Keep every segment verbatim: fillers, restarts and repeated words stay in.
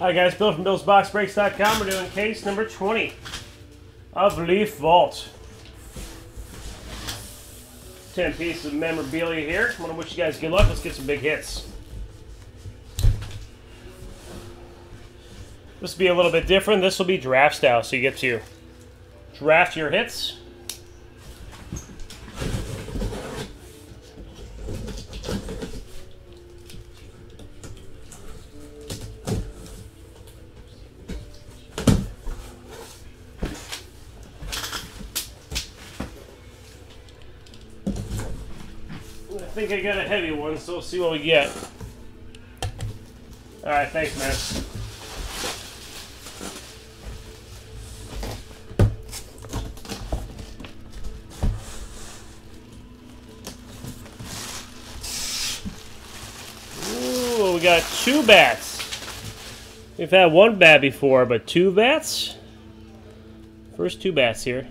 Hi guys, Bill from Bills Box Breaks dot com. We're doing case number twenty of Leaf Vault. ten pieces of memorabilia here. I want to wish you guys good luck. Let's get some big hits. This will be a little bit different. This will be draft style, so you get to draft your hits. I think I got a heavy one, so we'll see what we get. Alright, thanks, man. Ooh, we got two bats. We've had one bat before, but two bats? First two bats here.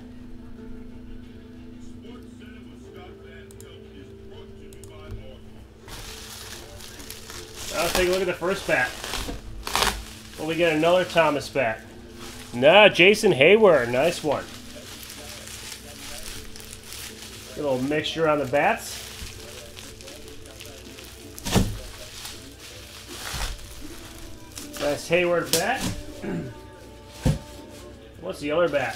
Let's take a look at the first bat. Well, we get another Thomas bat. Nah, Jason Heyward. Nice one. A little mixture on the bats. Nice Heyward bat. What's the other bat?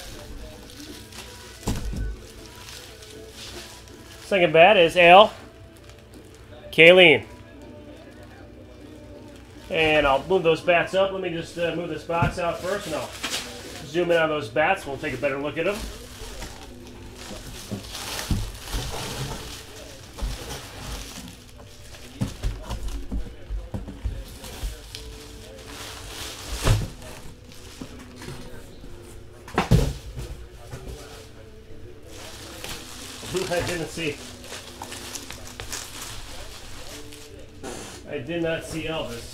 Second bat is Al Kaline. And I'll move those bats up. Let me just uh, move this box out first, and I'll zoom in on those bats. We'll take a better look at them. I didn't see. I did not see Elvis.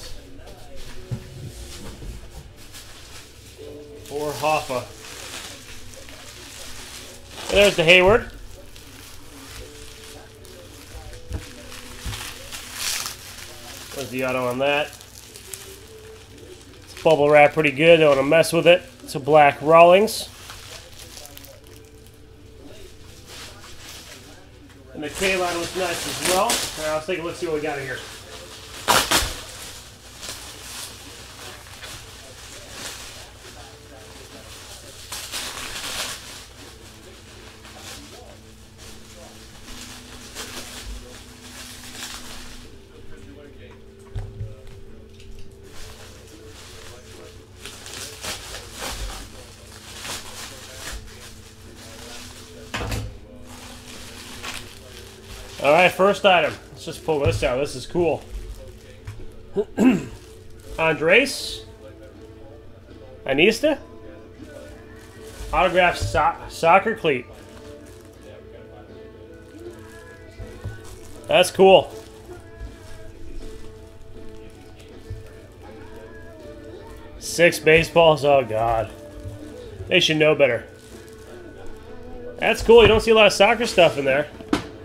Or Hoffa. And there's the Heyward. There's the auto on that. It's bubble wrapped pretty good. Don't want to mess with it. It's a black Rawlings. And the K line was nice as well. All right, let's take a look, see what we got in here. All right, first item. Let's just pull this out. This is cool. Andres Iniesta. Autographed so soccer cleat. That's cool. Six baseballs. Oh, God. They should know better. That's cool. You don't see a lot of soccer stuff in there.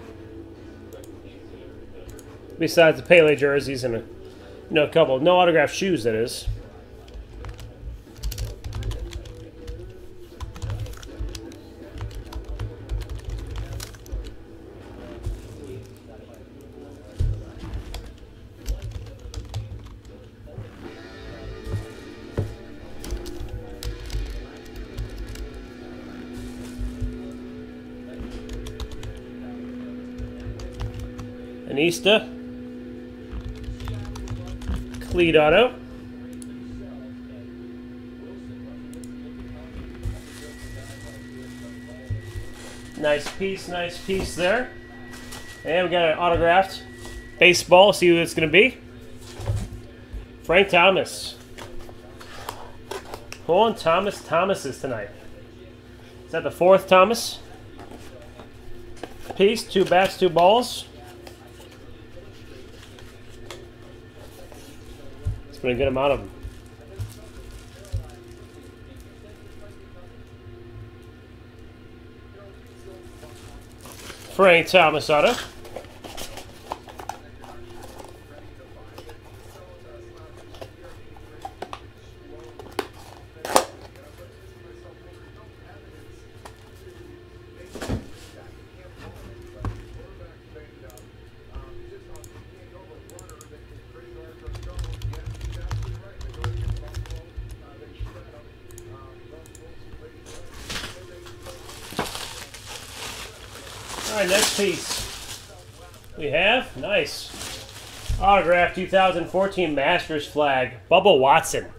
Besides the Pele jerseys and a, you know, a couple, no autographed shoes, that is. Iniesta. Lead auto. Nice piece, nice piece there. And we got an autographed baseball. See who it's going to be. Frank Thomas. Pulling Thomas Thomases tonight. Is that the fourth Thomas piece? Two bats, two balls. It's been a good amount of them. Frank Thomas auto. right, next piece. We have, nice. Autograph two thousand fourteen Masters flag, Bubba Watson.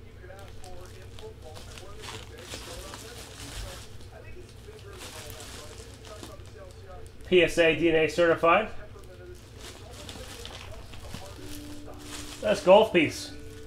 P S A D N A certified. That's golf piece.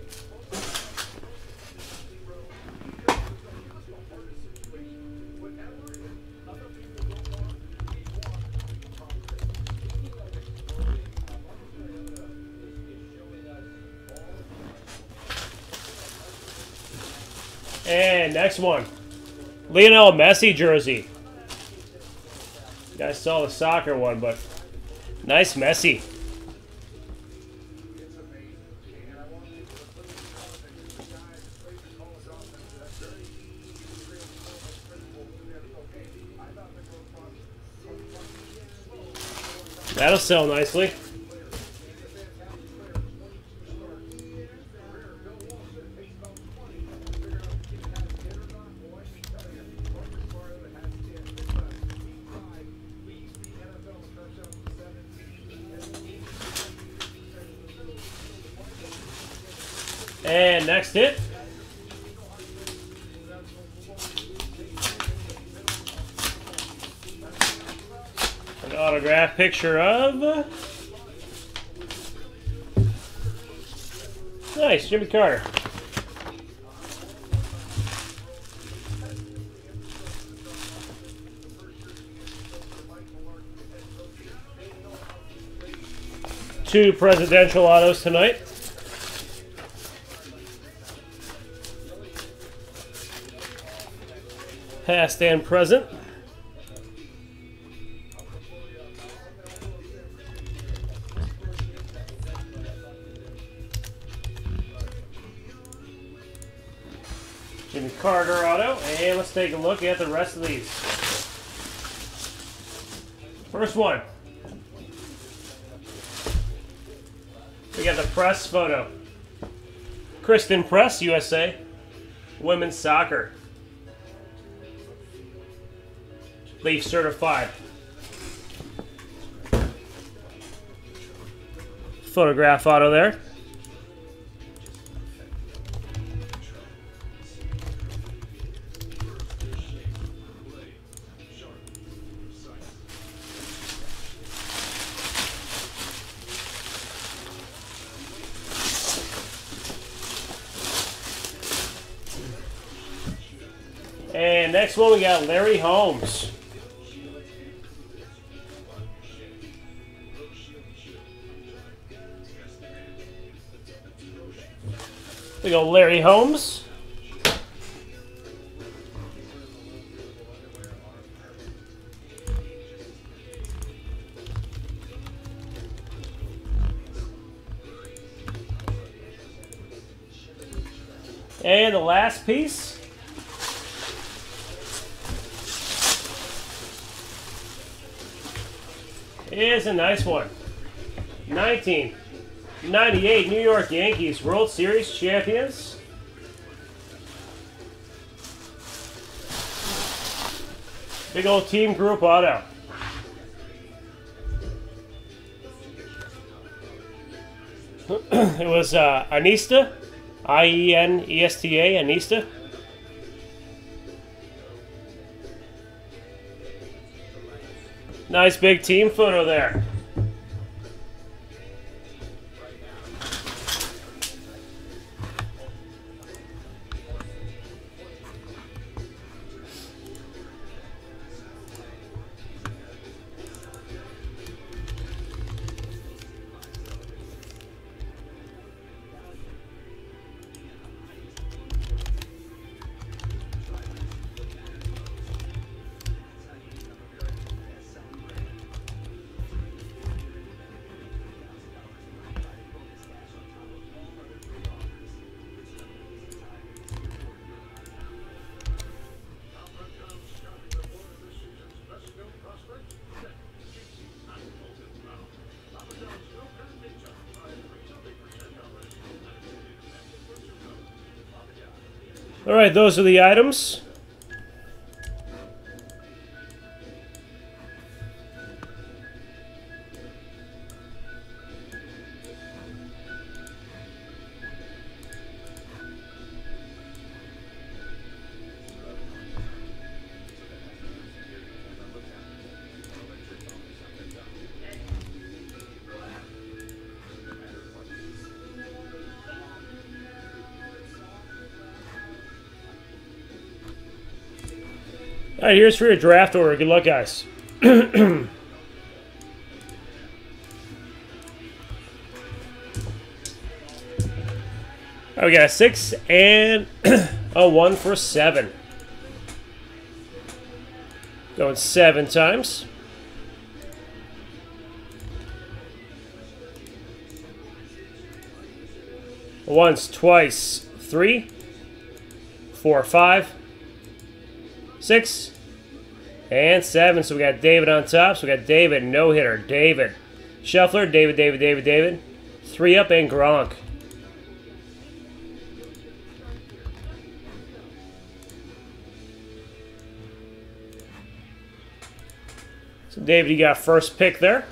And next one, Lionel Messi jersey. You guys saw the soccer one, but nice Messi. That'll sell nicely. And next hit. An autograph picture of... Nice, Jimmy Carter. Two presidential autos tonight. Past and present. Jimmy Carter auto, and let's take a look at the rest of these. First one. We got the press photo. Kristen Press, U S A. Women's soccer. Leaf certified. Photograph auto there. And next one we got Larry Holmes. We go Larry Holmes. And the last piece is a nice one. nineteen ninety-eight New York Yankees World Series champions. Big old team group auto. It was uh, Iniesta, I E N E S T A, Iniesta. Nice big team photo there. All right, those are the items. Alright, here's for your draft order. Good luck, guys. Oh, we got a six and a one for seven. Going seven times. Once, twice, three, four, five, six, and seven. So we got David on top. So we got David, no hitter. David. Scheffler, David, David, David, David. Three up and Gronk. So David, you got first pick there.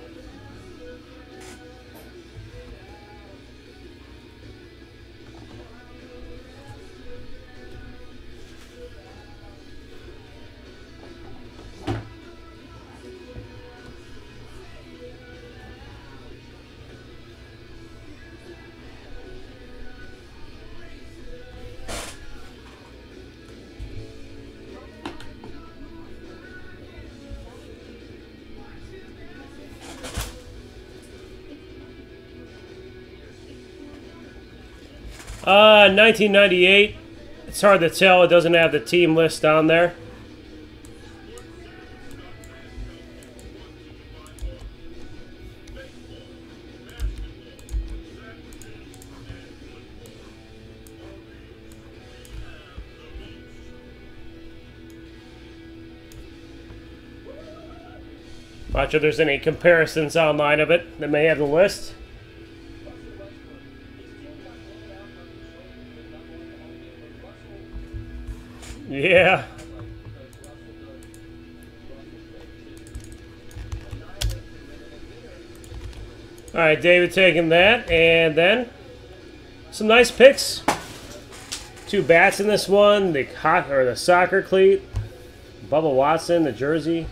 Uh, nineteen ninety-eight. It's hard to tell. It doesn't have the team list on there. Not sure if there's any comparisons online of it that may have the list. Yeah. All right, David taking that, and then some nice picks. Two bats in this one, the hot or the soccer cleat, Bubba Watson, the jersey.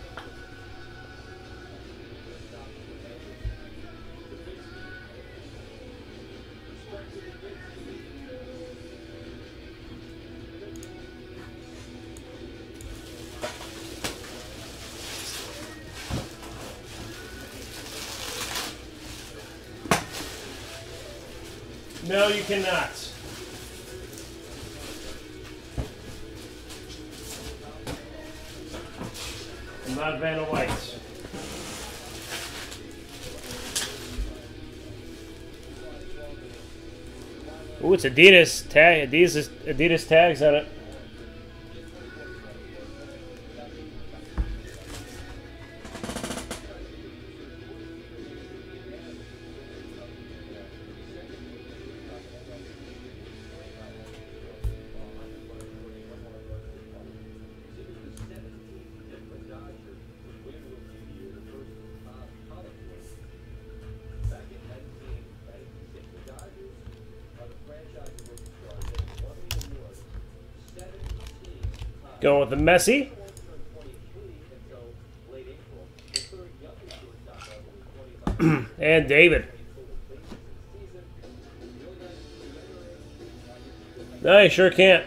No, you cannot. I'm not Vanna White. Ooh, it's Adidas tag. Adidas Adidas tags on it. Going with the Messi. And David. No, you sure can't.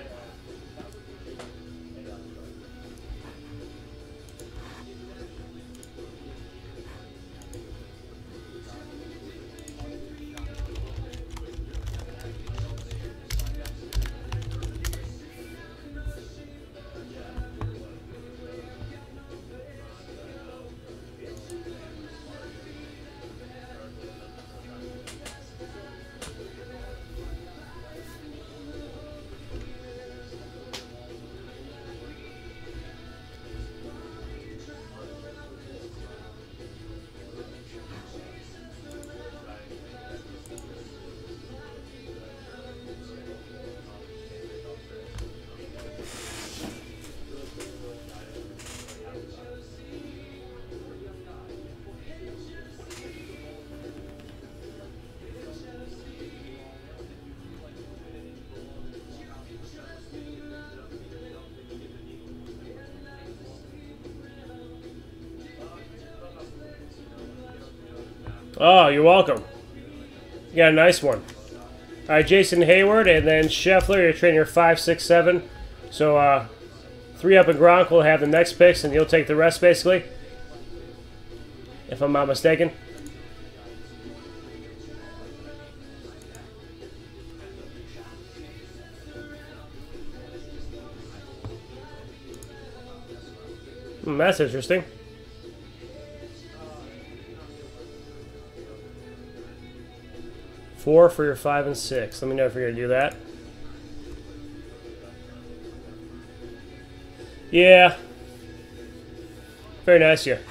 Oh, you're welcome. You got a nice one. All right, Jason Hayward, and then Scheffler, you're trading your five, six, seven. So, uh, Three up and Gronk will have the next picks, and you'll take the rest, basically. If I'm not mistaken. Hmm, that's interesting. Four for your five and six. Let me know if you're going to do that. Yeah. Very nice here.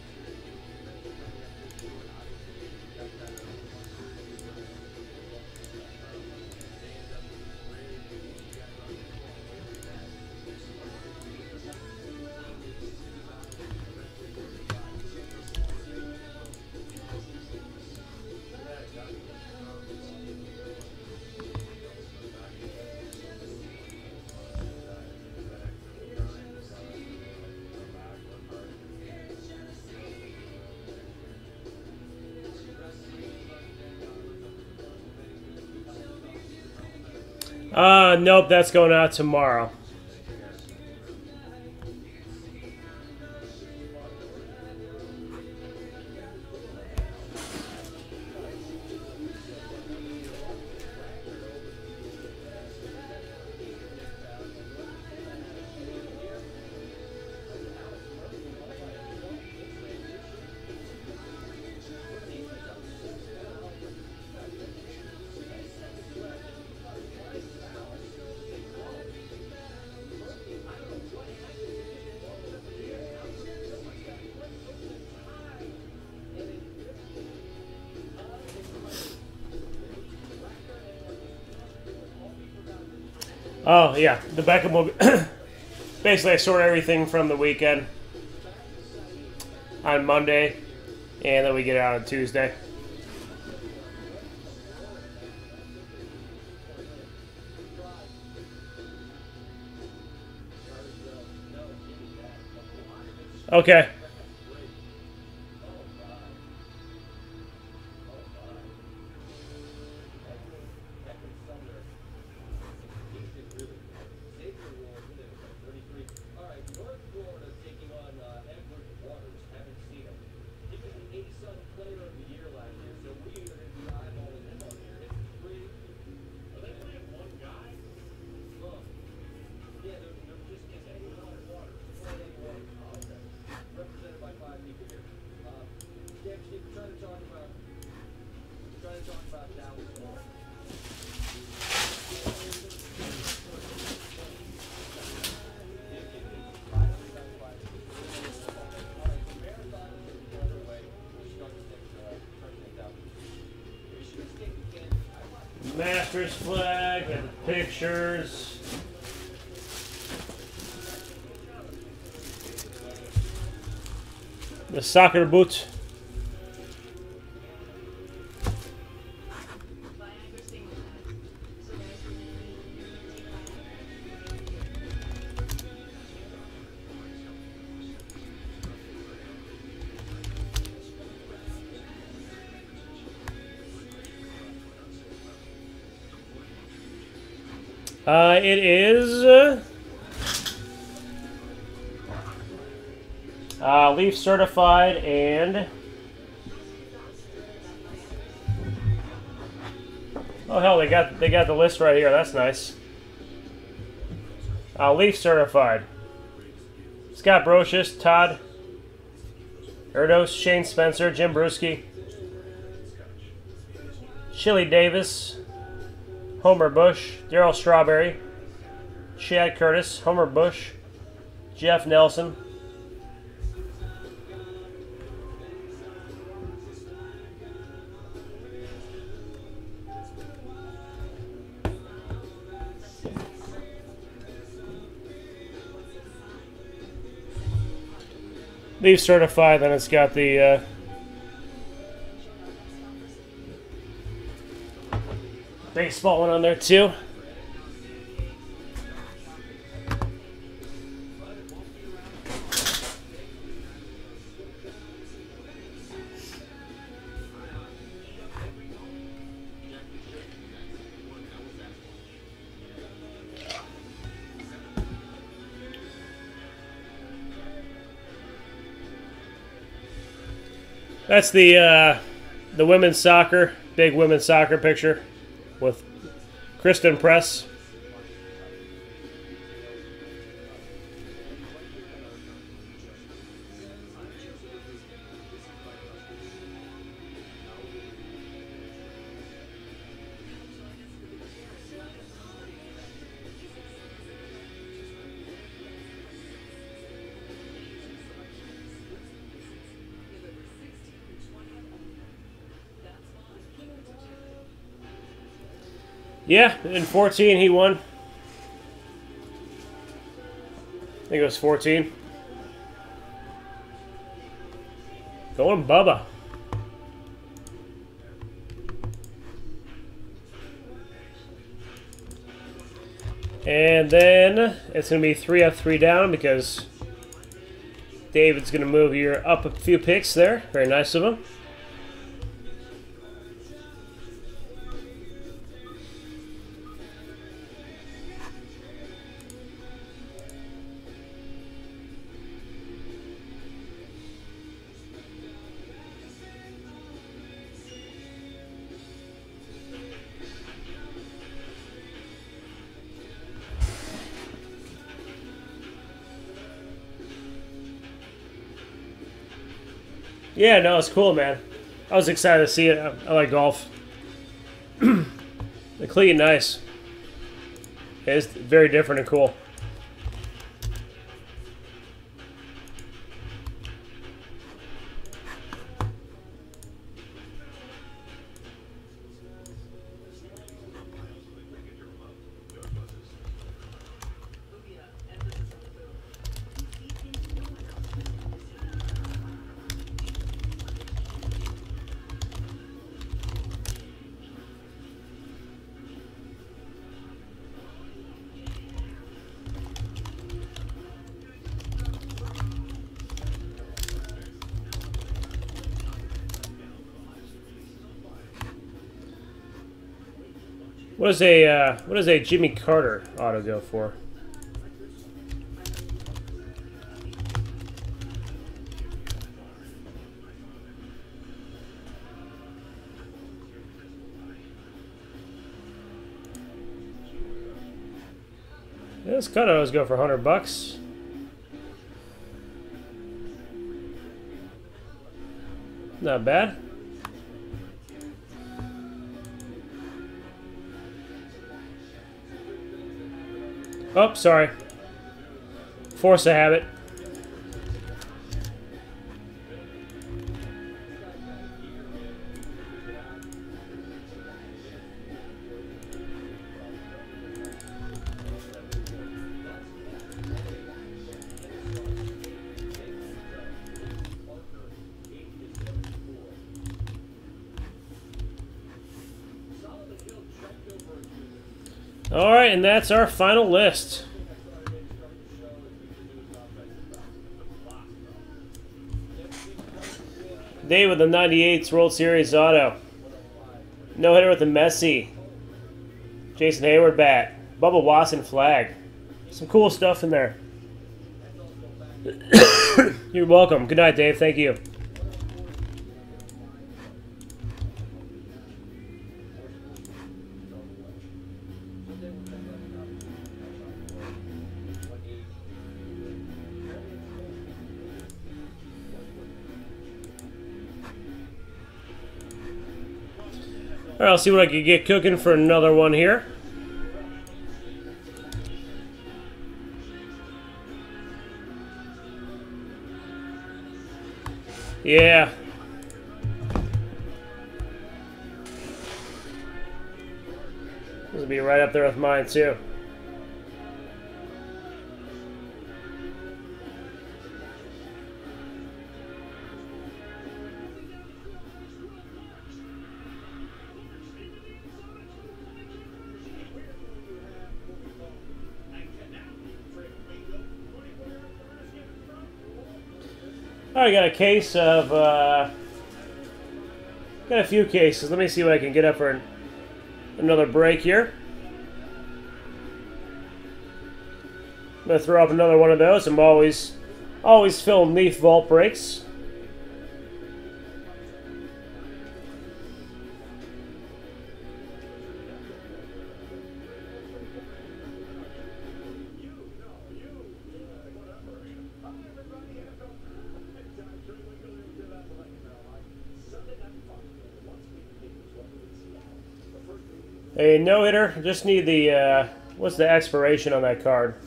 Uh, nope, that's going out tomorrow. Oh, yeah. The Beckham will... Basically, I sort everything from the weekend on Monday, and then we get it out on Tuesday. Okay. Masters flag and pictures. The soccer boot. Uh, it is uh, uh, Leaf certified and oh hell, they got they got the list right here. That's nice. Uh, Leaf certified. Scott Brocious, Todd Erdos, Shane Spencer, Jim Bruschi, Chili Davis, Homer Bush, Darryl Strawberry, Chad Curtis, Homer Bush, Jeff Nelson, Leaf certified, then it's got the uh, baseball one on there too. That's the uh, the women's soccer, big women's soccer picture with Kristen Press. Yeah, in fourteen he won. I think it was fourteen. Going Bubba. And then it's going to be three up, three down because David's going to move you up a few picks there. Very nice of him. Yeah, no, it's cool, man. I was excited to see it. I, I like golf. The cleat, nice. It's very different and cool. What is a uh, what does a Jimmy Carter auto go for? Yeah, this cut autos go for a hundred bucks. Not bad. Oh, sorry. Force a habit. All right, and that's our final list. Dave with the ninety-eights World Series auto. No hitter with the Messi. Jason Hayward bat. Bubba Watson flag. Some cool stuff in there. You're welcome. Good night, Dave. Thank you. Alright, I'll see what I can get cooking for another one here. Yeah. This will be right up there with mine, too. Alright, got a case of, uh, got a few cases. Let me see what I can get up for an, another break here. I'm going to throw up another one of those. I'm always, always filling Leaf Vault breaks. A no-hitter. Just need the, uh, what's the expiration on that card?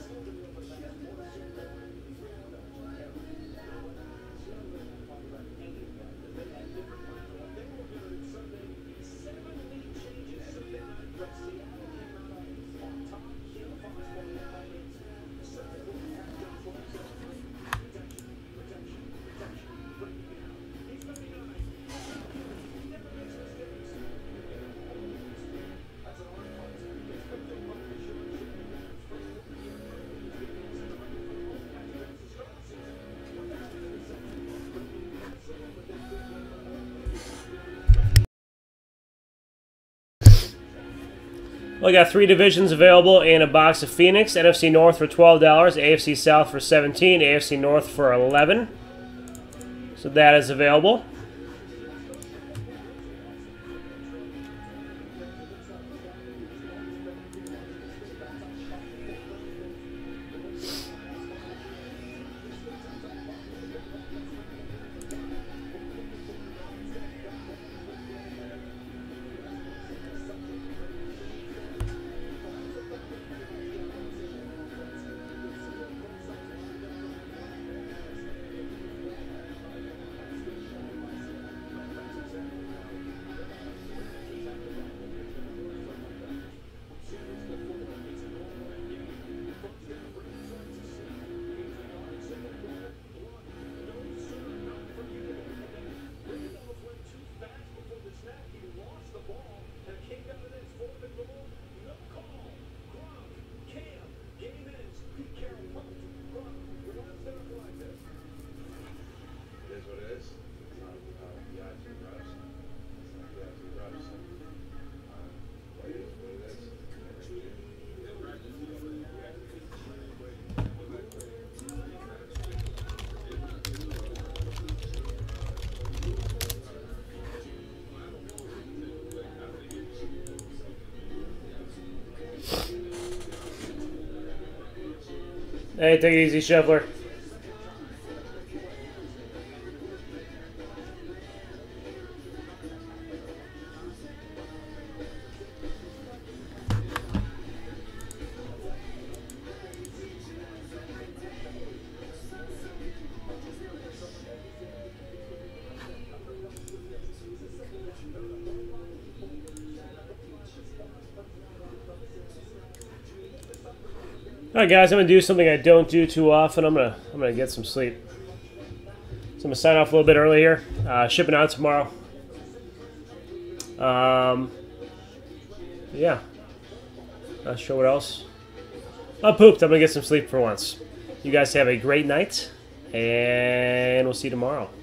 Well, I got three divisions available and a box of Phoenix. N F C North for twelve dollars, A F C South for seventeen dollars, A F C North for eleven dollars. So that is available. Hey, take it easy, Scheffler. All right, guys, I'm gonna do something I don't do too often. I'm gonna I'm gonna get some sleep. So I'm gonna sign off a little bit early here. Uh, shipping out tomorrow. Um, yeah. Not sure what else. I'm pooped. I'm gonna get some sleep for once. You guys have a great night, and we'll see you tomorrow.